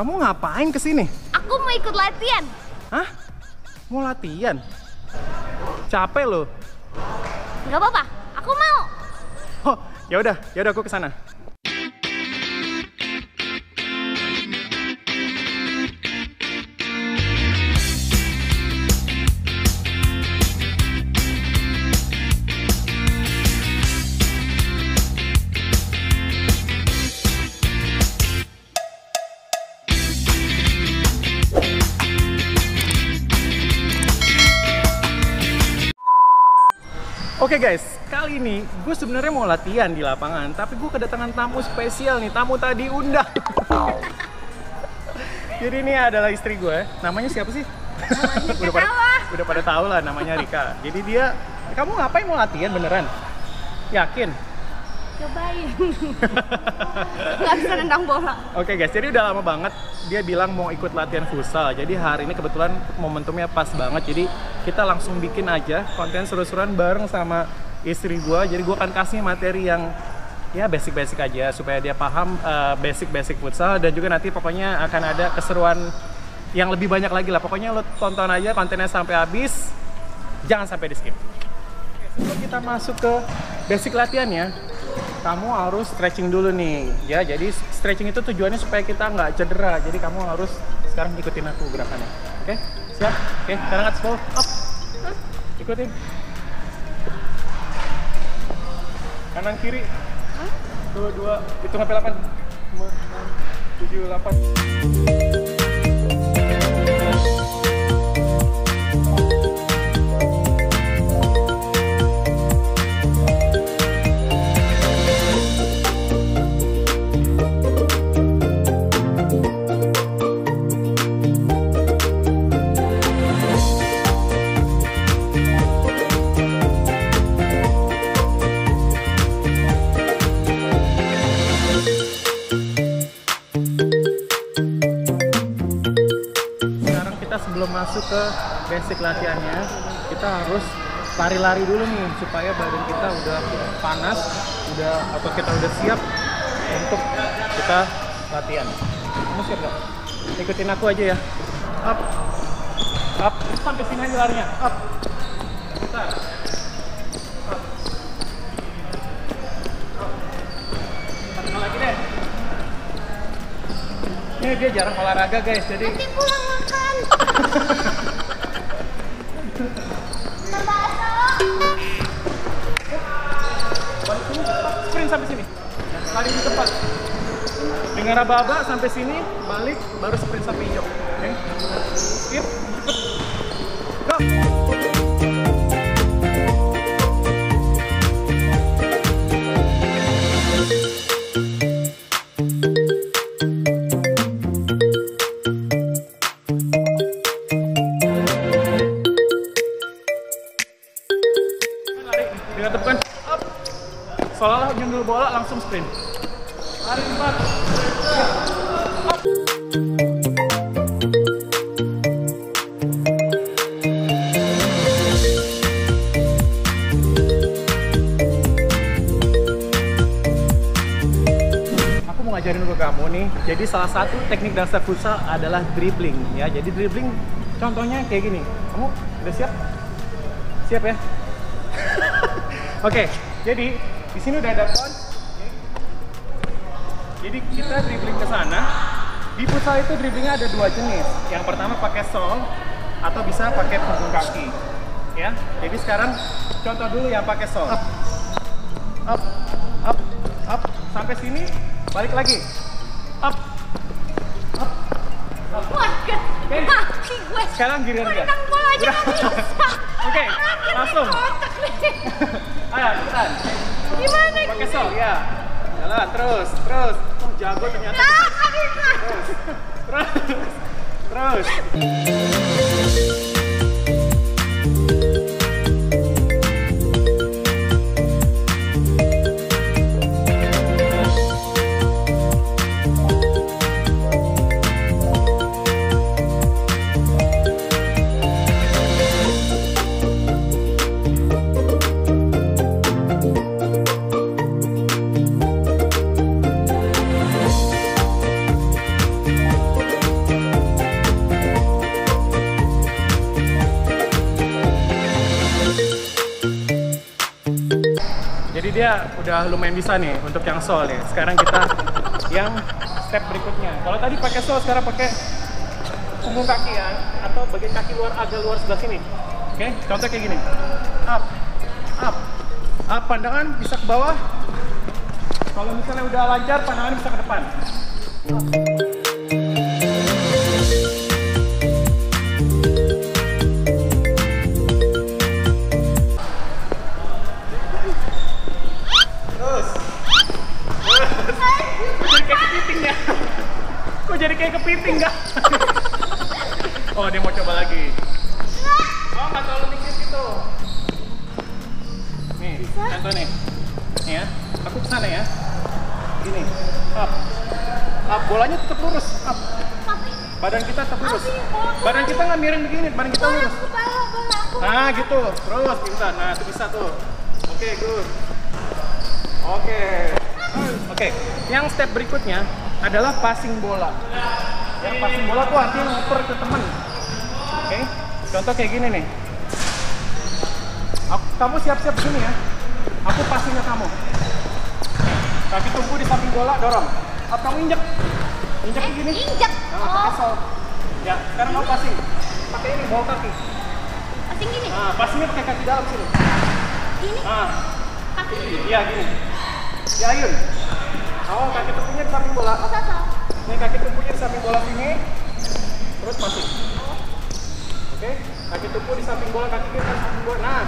Kamu ngapain kesini? Aku mau ikut latihan. Hah? Mau latihan? Capek loh. Gak apa-apa, aku mau. Oh, ya udah aku kesana. Oke guys, kali ini gue sebenarnya mau latihan di lapangan, tapi gue kedatangan tamu spesial nih, tamu tadi undang. Jadi ini adalah istri gue, namanya siapa sih? udah pada tahu lah, namanya Rika. Jadi dia, kamu ngapain mau latihan beneran? Yakin? Cobain. Gak bisa nendang bola. Oke guys, jadi udah lama banget dia bilang mau ikut latihan futsal. Jadi hari ini kebetulan momentumnya pas banget. Jadi kita langsung bikin aja konten seru-seruan bareng sama istri gua. Jadi gua akan kasih materi yang ya basic-basic aja supaya dia paham basic-basic futsal, dan juga nanti pokoknya akan ada keseruan yang lebih banyak lagi lah. Pokoknya lo tonton aja kontennya sampai habis. Jangan sampai di skip. Oke, sebelum kita masuk ke basic latihannya, kamu harus stretching dulu nih ya. Jadi stretching itu tujuannya supaya kita nggak cedera. Jadi kamu harus sekarang ikutin aku gerakannya. Oke, siap? Oke, sekarang atas bawah, up, ikutin. Kanan kiri, 2, hitung sampai 8, 5, 6, 7, 8. Sebelum masuk ke basic latihannya, kita harus lari-lari dulu nih supaya badan kita udah panas, atau kita udah siap untuk kita latihan. Kamu siap gak? Ikutin aku aja ya. Up, up, sampai sini aja larinya. Up, bentar. Up, up. Lagi deh. Ini dia jarang olahraga guys, jadi nanti pulang makan. balik sini, sprint sampai sini. Lari di tempat. Dengan raba-raba sampai sini, balik, baru sprint sampai hijau. Oke? Skip, cepet. Go! Dengan tepukan up, seolah-olah nyundul bola langsung sprint. Lari 4, up. Aku mau ngajarin dulu kamu nih. Jadi salah satu teknik dasar futsal adalah dribbling ya. Jadi dribbling contohnya kayak gini. Kamu udah siap? Siap ya? Oke, jadi di sini udah ada pon. Jadi kita dribbling ke sana. Di futsal itu dribblingnya ada 2 jenis. Yang pertama pakai sol atau bisa pakai punggung kaki. Ya. Jadi sekarang contoh dulu yang pakai sol. Up, up, up, up. Sampai sini, balik lagi. Up, up, up. Oke. Kaki gue. Sekarang giliran dia. Nendang bola aja nggak bisa. Oke, langsung. Ayo, cepetan. Gimana? Pakai sol, ya. Jalan, terus. Oh, jago ternyata. Terus. dia udah lumayan bisa nih untuk yang sol nih. Sekarang kita yang step berikutnya. Kalau tadi pakai sol, sekarang pakai punggung kaki ya, atau bagian kaki luar agak luar sebelah sini. Oke, contoh kayak gini. Up, up, up. Pandangan bisa ke bawah. Kalau misalnya udah lancar, pandangan bisa ke depan. Kok jadi kayak kepiting nggak? Oh, dia mau coba lagi. Oh, nggak terlalu dikit gitu. Nih, contoh nih. Nih ya, aku kesana ya. Gini, up. Up, bolanya tetap lurus, up. Badan kita tetap lurus. Badan kita nggak miring begini, badan kita lurus. Nah, gitu. Terus, pintar. Nah, itu bisa tuh. Oke, good. Oke. Yang step berikutnya adalah passing bola. Yang passing bola tuh artinya ngoper ke temen. Oke, contoh kayak gini nih. Kamu siap-siap sini ya. Aku passing ke kamu. Kaki tumpu di samping bola, dorong. Kamu injek. Injek begini. Injek. Nah, pakai sol. Ya, sekarang kamu passing. Pakai ini, bawa kaki. Passing gini. Nah, passingnya pakai kaki dalam sini. Gini. Nah, Kaki. iya gini. Ya, Ayun. Oh, kaki tumpunya di samping bola. Nih, kaki tumpunya di samping bola sini. Terus masih. Oke, kaki tumpu di samping bola, kaki kiri di samping bola. Nah.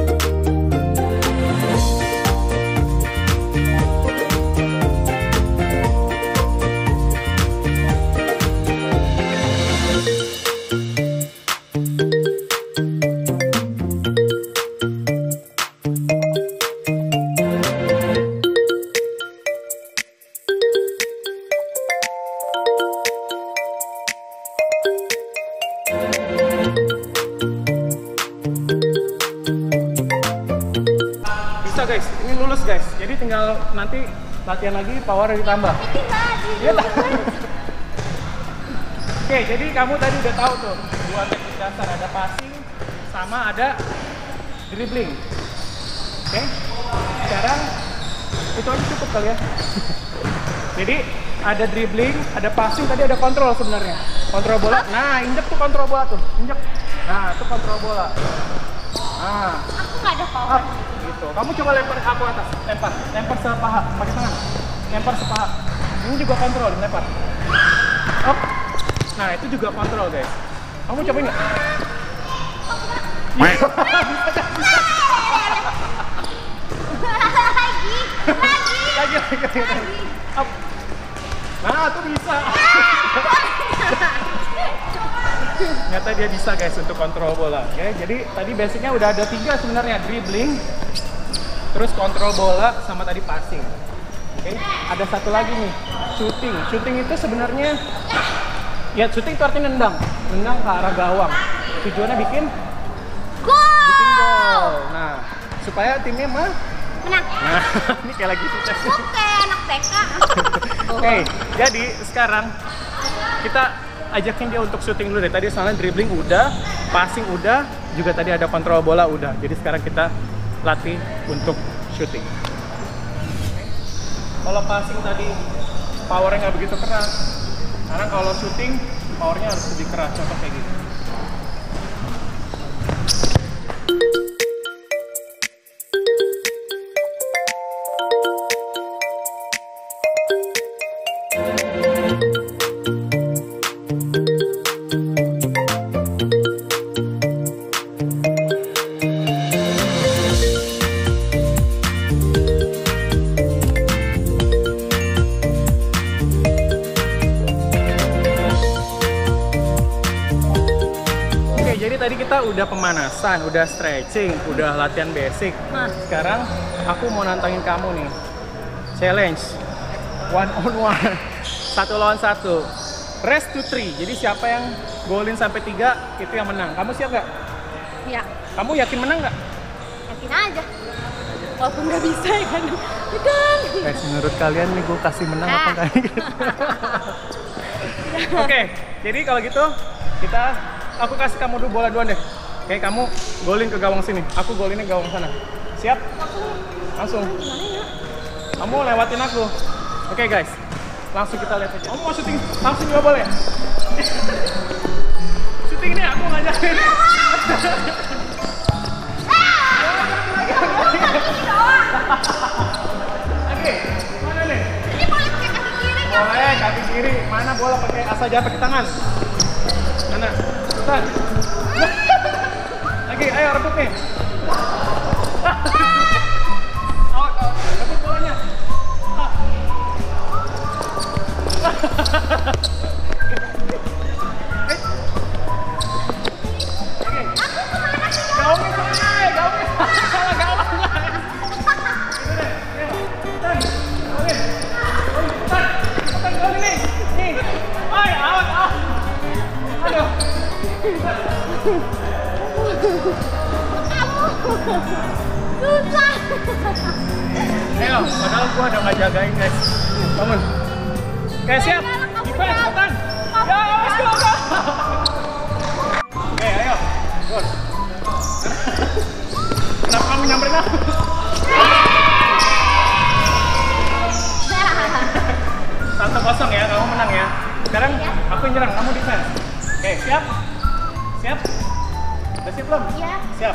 Bisa guys, ini lulus guys. Jadi tinggal nanti latihan lagi, power ditambah. Iya. Oke, jadi kamu tadi udah tahu tuh dua teknik dasar, ada passing sama ada dribbling. Oke, sekarang itu aja cukup kali ya. Jadi ada dribbling, ada passing, tadi ada kontrol sebenarnya. Kontrol bola. Nah, injek tuh kontrol bola tuh, injek. Nah, itu kontrol bola. Nah, Aku nggak ada power. up, gitu. Kamu coba lempar aku atas, lempar sepaha, pakai tangan, lempar sepaha. Ini juga kontrol, lempar. Up. Nah, itu juga kontrol guys. Kamu cobain nggak? Lagi. Up. Nah, tuh bisa. Ternyata dia bisa guys untuk kontrol bola. Oke, jadi tadi basicnya udah ada 3 sebenarnya, dribbling, terus kontrol bola, sama tadi passing. Oke, ada satu lagi nih, shooting. Shooting itu sebenarnya ya shooting itu artinya nendang ke arah gawang. Tujuannya bikin gol. Nah, supaya timnya menang. Nah, ini kayak lagi sukses. Oke, anak TK. Oke, jadi sekarang kita ajakin dia untuk syuting dulu deh. Tadi soalnya dribbling udah, passing udah, juga tadi ada kontrol bola udah. Jadi sekarang kita latih untuk syuting. Kalau passing tadi powernya nggak begitu keras. Sekarang kalau syuting powernya harus lebih keras. Contoh kayak gini. Tadi kita udah pemanasan, udah stretching, udah latihan basic. Nah, sekarang aku mau nantangin kamu nih. Challenge 1-on-1, 1 lawan 1. Rest to 3. Jadi siapa yang golin sampai 3 itu yang menang. Kamu siap nggak? Ya, Kamu yakin menang nggak? yakin aja. Walaupun nggak bisa ya kan. Guys, menurut kalian nih gue kasih menang apa enggak? Oke, jadi kalau gitu aku kasih kamu dulu bola duluan deh. Oke, kamu golin ke gawang sini. Aku golinnya gawang sana. Siap? Langsung. Kamu lewatin aku. Oke guys, langsung kita lihat aja. Kamu mau syuting langsung juga boleh? Syuting nih, aku ngajakin. Oke, mana nih? Ini boleh pakai kaki kiri nggak? Boleh, kaki kiri. Mana bola pakai asal jangan pakai tangan. Mana? Cepetan. Lagi, ayo rebut nih. Rebut bolanya. Susah. Ayo, padahal gua udah nggak jagain guys. Bangun. Oke, siap. Defense, cepetan. Ya, let's go, go. Oke, ayo. Gus. Kenapa kamu nyamperin aku? 1-0 ya, kamu menang ya. Sekarang aku yang nyerang, kamu defense. Oke, siap? Siap? Udah siap belum? Iya. Siap.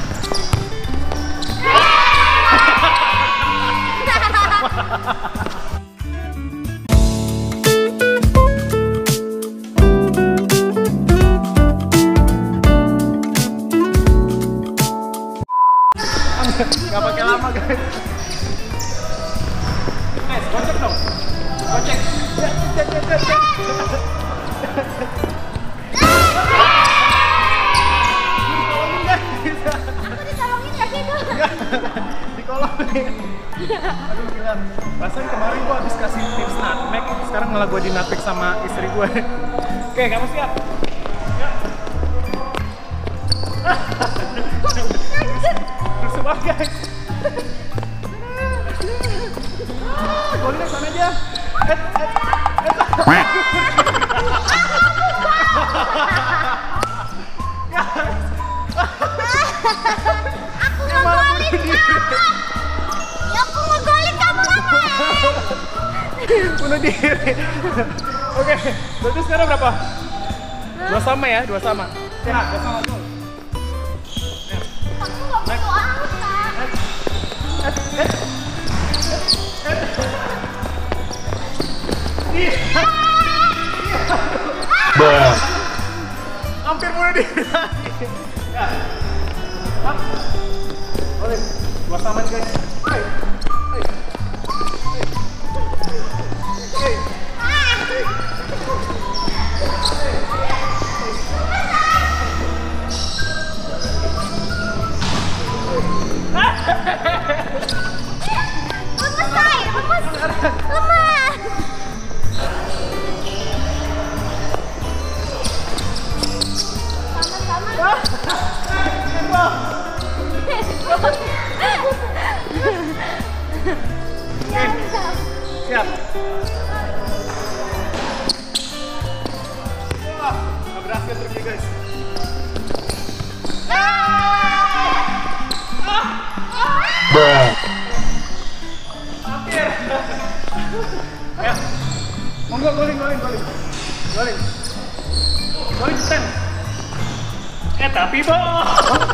Nggak pakai lama guys. Guys, gocek dong. Gocek. Aku ditolongin nggak sih tuh? Di kolom nih. Aduh gila. Rasanya kemarin gua habis kasih tips nutmeg, sekarang malah gua di nutmeg sama istri gue. Oke, kamu siap? Siap. Rusuh banget guys. Golinnya sana aja. Aku ngegolin kamu. Ya aku ngegolin kamu ngapain? Bunuh diri. Oke, berarti sekarang berapa? 2 sama ya, 2 sama. Ya, 2 sama tuh. Aku nggak butuh angka. Hampir bunuh diri lagi. Ya. Hap. Boleh. 2 sama nih guys. Hai. Hai. Hai. Lemes say, lemes. Lemas. Sama-sama. Siap. Wah, nggak berhasil pergi guys. Hampir. Ya. Monggo golin. Golin stand. Tapi boh.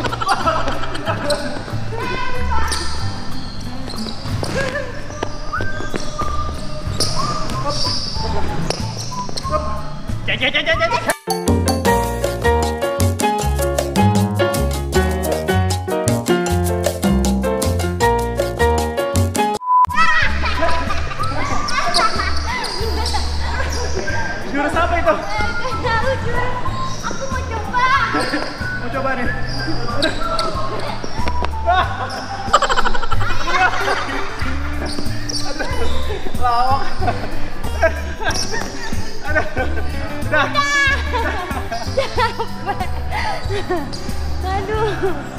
Cek. Jurus apa itu? Tahu jurus. Aku mau coba. Mau coba nih. Lawak. Udah. Aduh.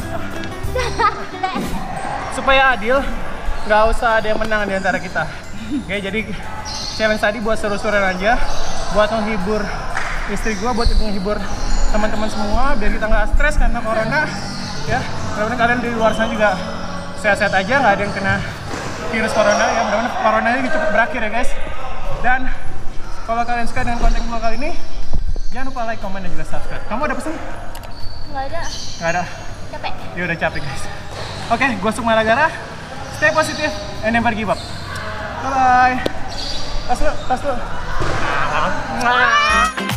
Supaya adil, nggak usah ada yang menang di antara kita. Oke, jadi challenge tadi buat seru-seruan aja, buat menghibur istri gue buat menghibur teman-teman semua biar kita nggak stres karena corona ya. Mudah-mudahan kalian di luar sana juga sehat-sehat aja, nggak ada yang kena virus corona ya. Mudah-mudahan corona ini cepat berakhir ya guys. Dan kalau kalian suka dengan konten gue kali ini, jangan lupa like, comment, dan juga subscribe. Kamu ada pesan? Nggak ada. Nggak ada? Capek. Ya udah capek guys. Oke, gue Sukma Nagara. Stay positive and never give up. Bye-bye. Tas lu.